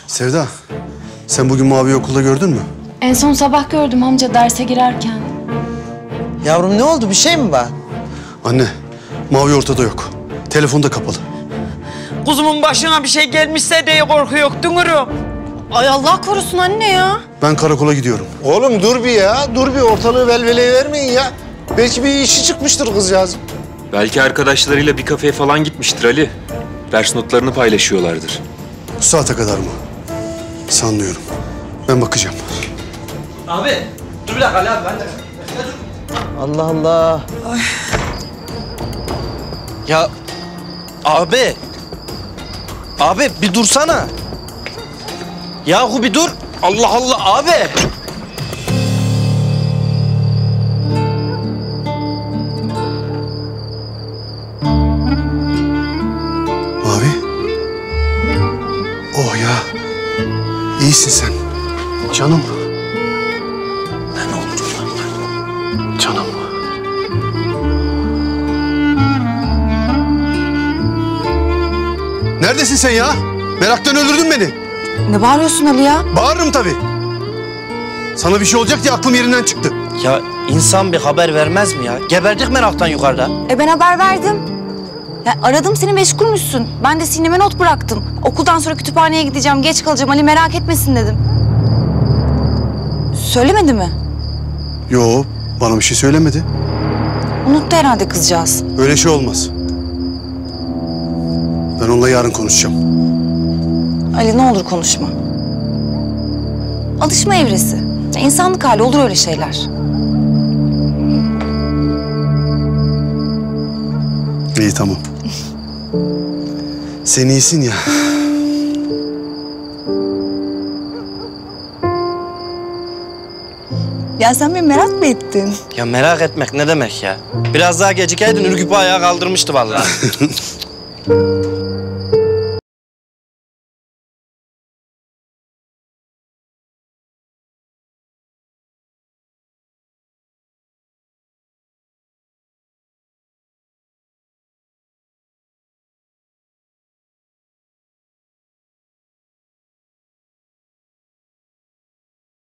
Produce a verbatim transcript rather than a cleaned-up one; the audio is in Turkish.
Sevda, sen bugün Mavi'yi okulda gördün mü? En son sabah gördüm amca derse girerken. Yavrum ne oldu? Bir şey mi var? Anne, Mavi ortada yok. Telefon da kapalı. Kuzumun başına bir şey gelmişse diye korku yok Dünür'üm. Ay Allah korusun anne ya. Ben karakola gidiyorum. Oğlum dur bir ya, dur bir ortalığı velveleye vermeyin ya. Belki bir işi çıkmıştır kızcağızın. Belki arkadaşlarıyla bir kafeye falan gitmiştir Ali. Ders notlarını paylaşıyorlardır. Bu saate kadar mı? Sanmıyorum. Ben bakacağım. Abi, dur bir dakika Ali abi, ben de. Allah Allah. Ay. Ya, abi. Abi bir dursana. Yahu bir dur. Allah Allah abi. Mavi? Oh ya. İyisin sen. Canım. Ne oldu lan? Canım. Neredesin sen ya? Meraktan öldürdün beni. Ne bağırıyorsun Ali ya? Bağırırım tabii. Sana bir şey olacak diye aklım yerinden çıktı. Ya insan bir haber vermez mi ya? Geberdik meraktan yukarıda. E ben haber verdim. Ya aradım seni meşgulmüşsün. Ben de Sinem'e not bıraktım. Okuldan sonra kütüphaneye gideceğim, geç kalacağım. Ali merak etmesin dedim. Söylemedi mi? Yo, bana bir şey söylemedi. Unuttu herhalde kızcağız. Öyle şey olmaz. Ben onunla yarın konuşacağım. Ali ne olur konuşma. Alışma evresi. Ya, insanlık hali, olur öyle şeyler. İyi, tamam. Sen iyisin ya. Ya sen beni merak mı ettin? Ya merak etmek ne demek ya? Biraz daha gecikeydin ürküp ayağa kaldırmıştı vallahi.